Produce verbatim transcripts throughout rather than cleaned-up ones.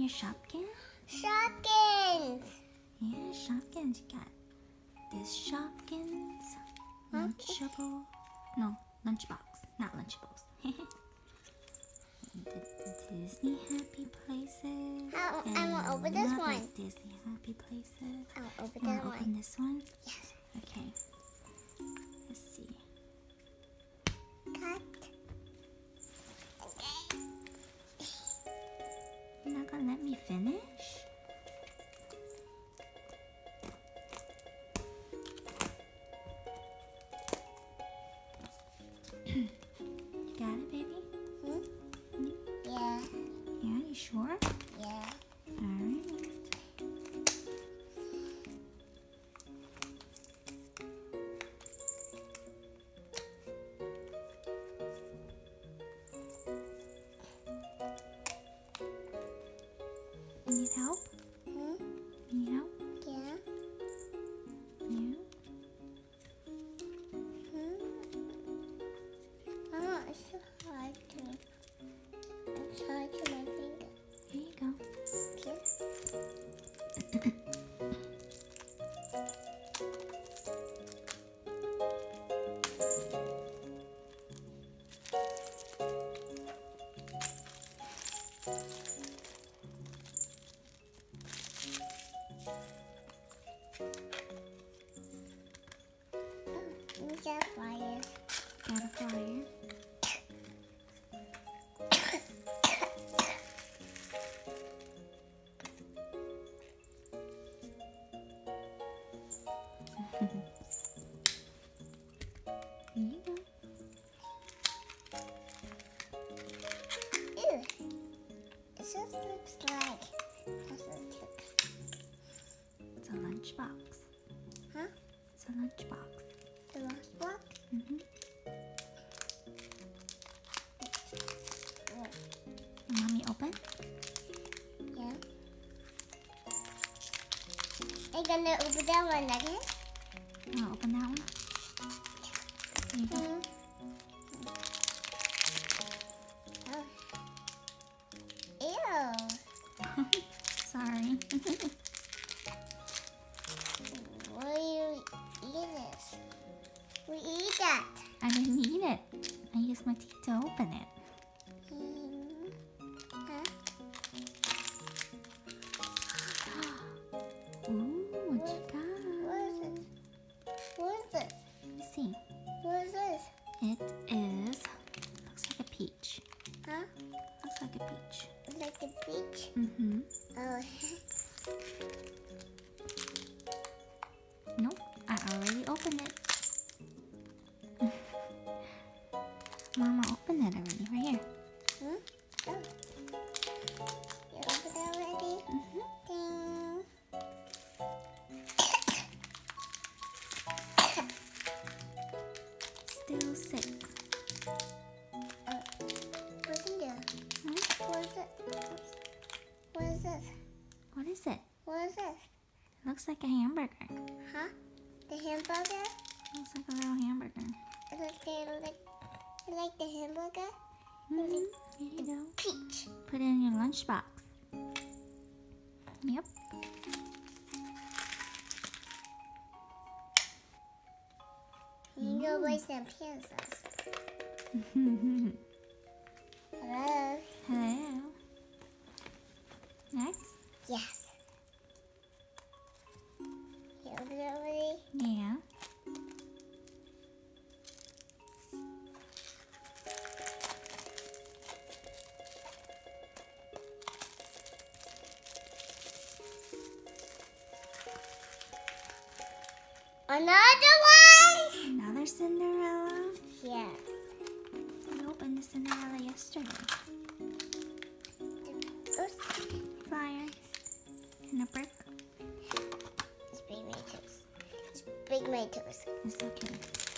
your Shopkins? Shopkins! Yeah, Shopkins. You got this Shopkins. Lunchable. No, Lunchbox. Not Lunchables. The Disney Happy Places. How, I want to open this another one. Disney Happy Places. I'll open You that wanna one. open this one? Yes. Okay. Let's see. Cut. Okay. You're not gonna let me finish? You got it, baby? Hmm? Yeah. Yeah, you sure? Yeah. Alright. Need help? Hmm? Need help? Yeah. Yeah. Hmm? Oh, it's so hard to. It's hard to my finger. Here you go. Okay. Oh, we got fire. Got a flyer. Here you go. Ew. It just looks like. That's what it looks. It's a lunchbox. Huh? It's a lunchbox. The last box? Mm-hmm. What? You want me to open? Yeah. I'm gonna open that one again. You want to open that one? Here you go. Hmm. Oh. Ew. Sorry. Why you eat this? We eat that. I didn't eat it. I used my teeth to open it. Hmm. Huh? Ooh, what you got? What is it? What is it? Let me see. What is this? It is, looks like a peach. Huh? Looks like a peach. It's like the beach. Mm-hmm. Oh. Nope, I already opened it. Mama opened it already, right here. Hmm? Oh. You opened it already? Mm-hmm. Ding. Still sick. Oh. What's in there? Hmm? What is it? What is this? What is it? What is this? Looks like a hamburger. Huh? The hamburger? Looks like a little hamburger. Is it the, like, you like the hamburger? Mm-hmm. Here you go. Peach. Put it in your lunchbox. Yep. You can go buy some pencils. Hello? Hello. Next? Yes. You open it already? Yeah. Another one? Another Cinderella. Yes. We opened the Cinderella yesterday. Oops. Flyer. And a brick. It's big tomatoes. It's big tomatoes. It's okay.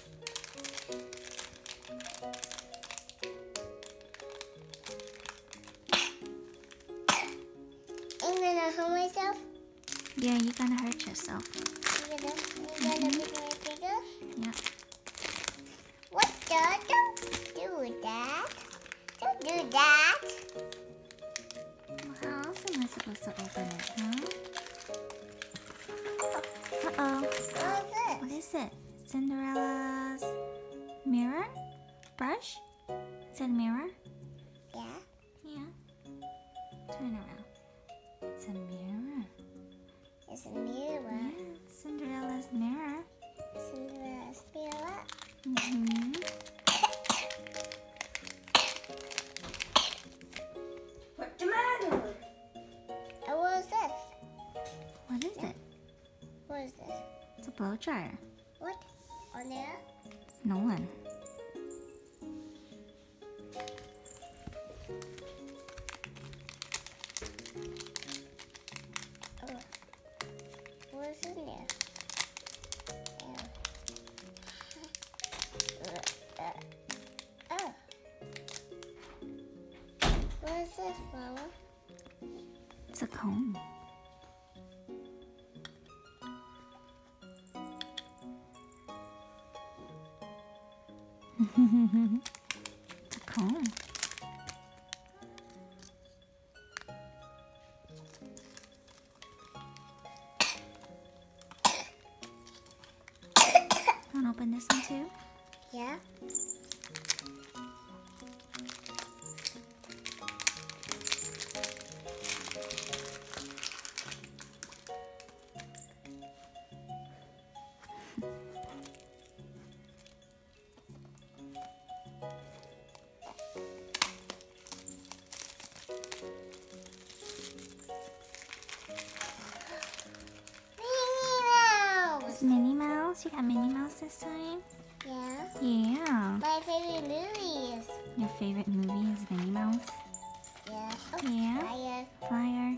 I'm gonna hurt myself. Yeah, you're gonna hurt yourself. I'm gonna, I'm gonna pick my fingers. Yeah. What the? Don't do that. Don't do that. Well, how else am I supposed to open it, huh? Uh-oh. What's What this? is it? Cinderella's mirror? Brush? Is it a mirror? Yeah. Yeah. Turn around. It's a mirror. It's a mirror. Yeah, Cinderella's mirror. Cinderella's mirror. Mm-hmm. What's the matter? And what is this? What is it? What is this? It's a blow dryer. What? On there? Nolan. Oh. What is in there? Yeah. Uh, oh. What is this, Mama? It's a comb. It's a comb. Want to open this one too? Yeah. It's Minnie Mouse. You got Minnie Mouse this time? Yeah. Yeah. My favorite movie is. Your favorite movie is Minnie Mouse? Yeah. Oh, Yeah. fire. Flyer.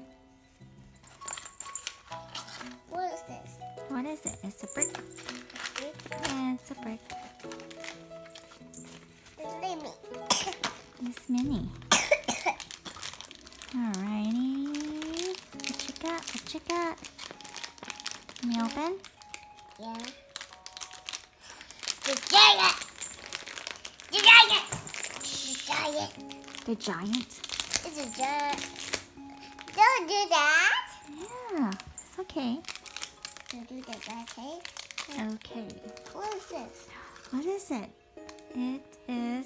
What is this? What is it? It's a brick. Yeah, it's a brick. It's Lemmy. It's Minnie. Alrighty. What you got? What you got? Can you open? Yeah. The giant. The giant. The giant. The giant. It's a giant. Don't do that. Yeah, it's okay. Don't do that, okay? Okay. What is this? What is it? It is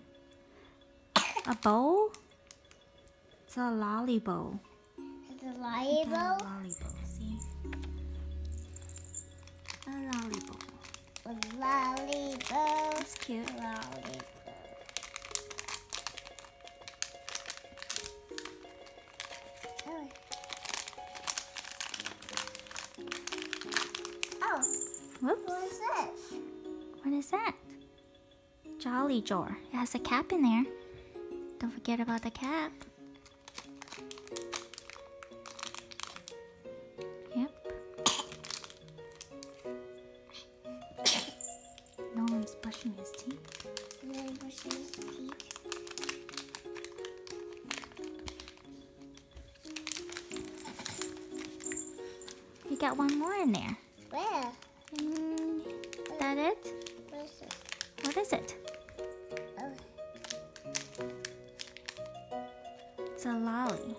a bowl. It's a lolly bowl. It's a Got lolly a bowl. lolly bowl, see? A lolly bowl. A lolly bowl. It's cute. A lolly bowl. Oh. Oh, Whoops. what is this? What is that? Jolly jar. It has a cap in there. Don't forget about the cap. Yep. Nolan's brushing his teeth. And then brushing his teeth. You got one more in there. Where? Mm, is that it? What is this? What is it? Oh. It's a lolly.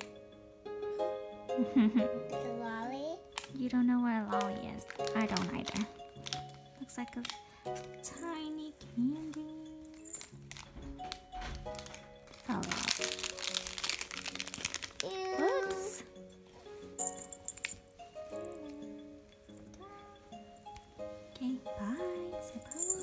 It's a lolly. You don't know what a lolly is. I don't either. Looks like a tiny candy. A lolly. Ew. Whoops. Okay, bye. Say bye.